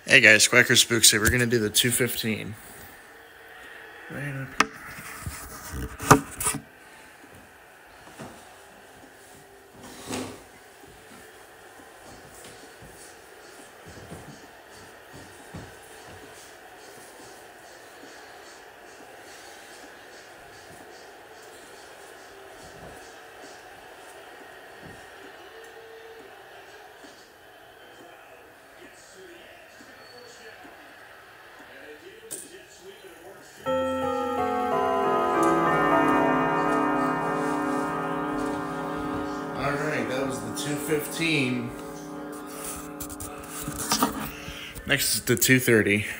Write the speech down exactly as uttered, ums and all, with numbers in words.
Hey guys, Quacker Spooks here. We're going to do the two fifteen. Right up here. Alright, that was the two fifteen. Next is the two thirty.